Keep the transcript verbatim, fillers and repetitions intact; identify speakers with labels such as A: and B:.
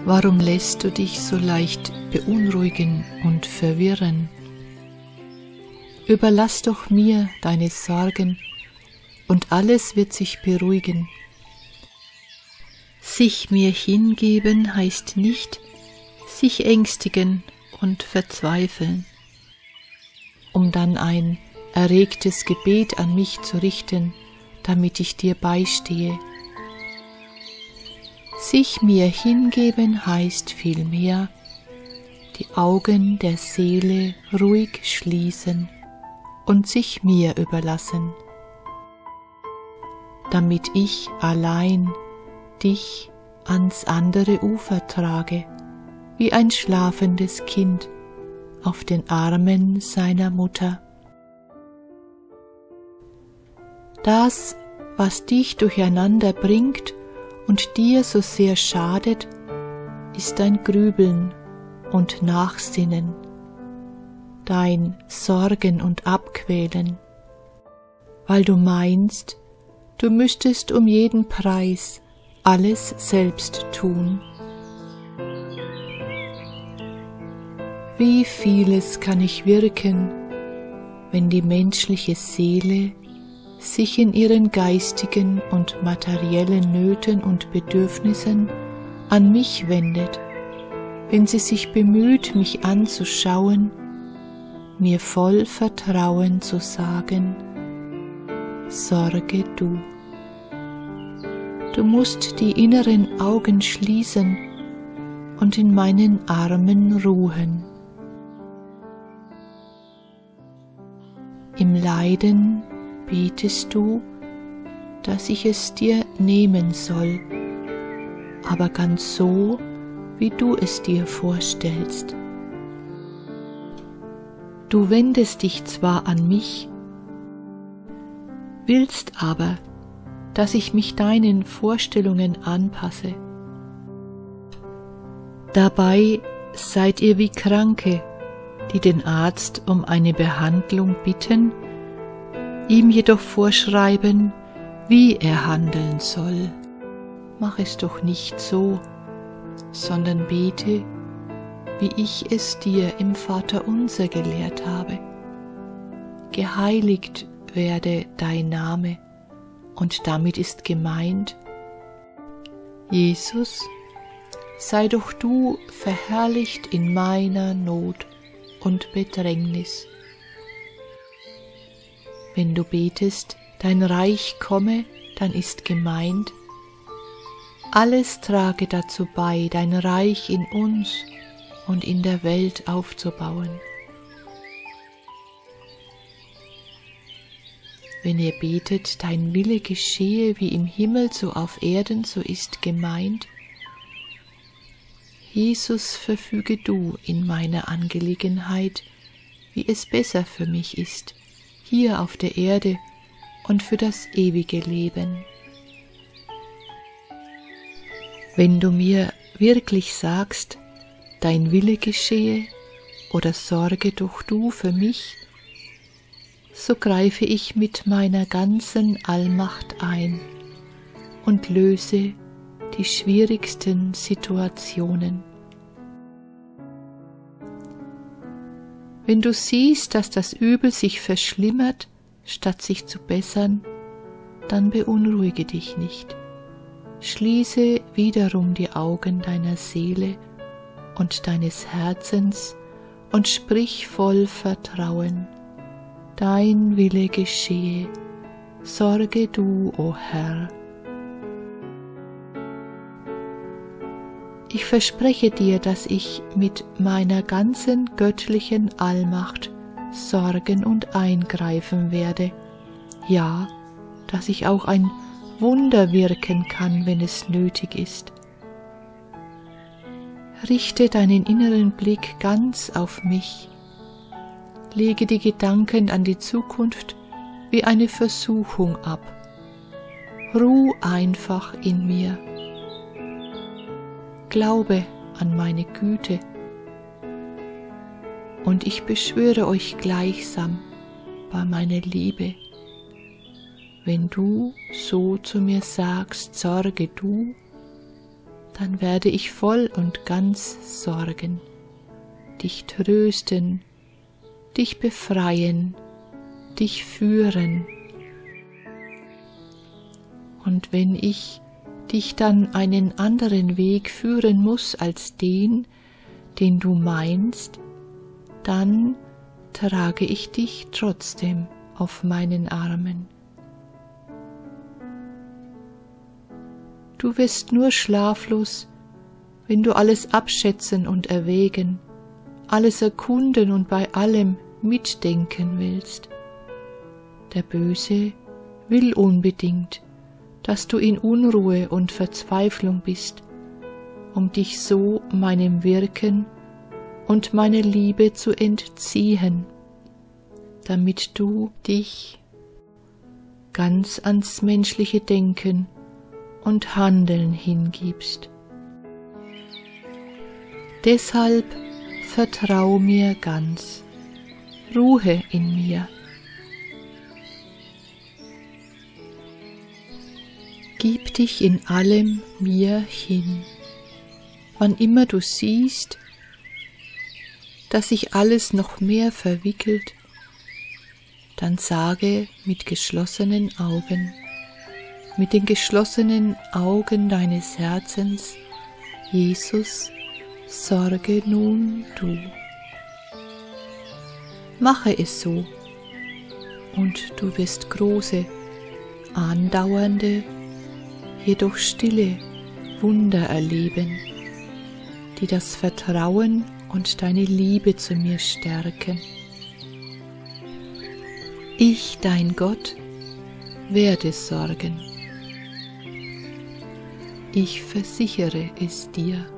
A: Warum lässt du dich so leicht beunruhigen und verwirren? Überlass doch mir deine Sorgen, und alles wird sich beruhigen. Sich mir hingeben heißt nicht, sich ängstigen und verzweifeln, um dann ein erregtes Gebet an mich zu richten, damit ich dir beistehe. Sich mir hingeben heißt vielmehr, die Augen der Seele ruhig schließen und sich mir überlassen, damit ich allein dich ans andere Ufer trage, wie ein schlafendes Kind auf den Armen seiner Mutter. Das, was dich durcheinander bringt und dir so sehr schadet, ist dein Grübeln und Nachsinnen, dein Sorgen und Abquälen, weil du meinst, du müsstest um jeden Preis alles selbst tun. Wie vieles kann ich wirken, wenn die menschliche Seele sich in ihren geistigen und materiellen Nöten und Bedürfnissen an mich wendet, wenn sie sich bemüht, mich anzuschauen, mir voll Vertrauen zu sagen: Sorge du. Du musst die inneren Augen schließen und in meinen Armen ruhen. Im Leiden betest du, dass ich es dir nehmen soll, aber ganz so, wie du es dir vorstellst. Du wendest dich zwar an mich, willst aber, dass ich mich deinen Vorstellungen anpasse. Dabei seid ihr wie Kranke, die den Arzt um eine Behandlung bitten, ihm jedoch vorschreiben, wie er handeln soll. Mach es doch nicht so, sondern bete, wie ich es dir im Vaterunser gelehrt habe. Geheiligt werde dein Name, und damit ist gemeint: Jesus, sei doch du verherrlicht in meiner Not und Bedrängnis. Wenn du betest, dein Reich komme, dann ist gemeint: alles trage dazu bei, dein Reich in uns und in der Welt aufzubauen. Wenn ihr betet, dein Wille geschehe wie im Himmel, so auf Erden, so ist gemeint: Jesus, verfüge du in meiner Angelegenheit, wie es besser für mich ist, hier auf der Erde und für das ewige Leben. Wenn du mir wirklich sagst, dein Wille geschehe, oder sorge doch du für mich, so greife ich mit meiner ganzen Allmacht ein und löse die schwierigsten Situationen. Wenn du siehst, dass das Übel sich verschlimmert, statt sich zu bessern, dann beunruhige dich nicht. Schließe wiederum die Augen deiner Seele und deines Herzens und sprich voll Vertrauen: Dein Wille geschehe, sorge du, o Herr. Ich verspreche dir, dass ich mit meiner ganzen göttlichen Allmacht sorgen und eingreifen werde, ja, dass ich auch ein Wunder wirken kann, wenn es nötig ist. Richte deinen inneren Blick ganz auf mich. Lege die Gedanken an die Zukunft wie eine Versuchung ab. Ruh einfach in mir. Glaube an meine Güte. Und ich beschwöre euch gleichsam bei meiner Liebe: Wenn du so zu mir sagst, sorge du, dann werde ich voll und ganz sorgen, dich trösten, dich befreien, dich führen. Und wenn ich dich dann einen anderen Weg führen muss als den, den du meinst, dann trage ich dich trotzdem auf meinen Armen. Du wirst nur schlaflos, wenn du alles abschätzen und erwägen, alles erkunden und bei allem mitdenken willst. Der Böse will unbedingt, dass du in Unruhe und Verzweiflung bist, um dich so meinem Wirken und meiner Liebe zu entziehen, damit du dich ganz ans menschliche Denken und Handeln hingibst. Deshalb vertrau mir ganz, ruhe in mir. Gib dich in allem mir hin, wann immer du siehst, dass sich alles noch mehr verwickelt, dann sage mit geschlossenen Augen, mit den geschlossenen Augen deines Herzens, Jesus, sorge nun du. Mache es so, und du wirst große, andauernde, jedoch stille Wunder erleben, die das Vertrauen und deine Liebe zu mir stärken. Ich, dein Gott, werde sorgen. Ich versichere es dir.